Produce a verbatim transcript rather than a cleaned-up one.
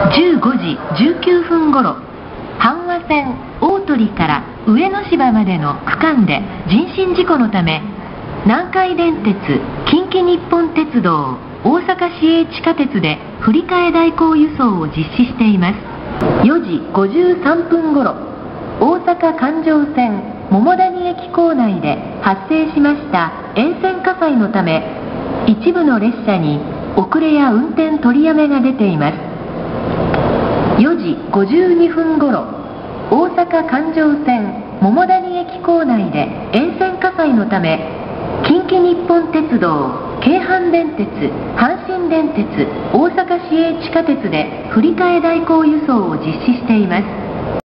じゅうごじじゅうきゅうふんごろ、阪和線大鳥から上野芝までの区間で人身事故のため、南海電鉄、近畿日本鉄道、大阪市営地下鉄で振り替え代行輸送を実施しています。よじごじゅうさんぷんごろ、大阪環状線桃谷駅構内で発生しました沿線火災のため、一部の列車に遅れや運転取りやめが出ています。よじごじゅうにふんごろ、大阪環状線桃谷駅構内で沿線火災のため、近畿日本鉄道、京阪電鉄、阪神電鉄、大阪市営地下鉄で振り替え代行輸送を実施しています。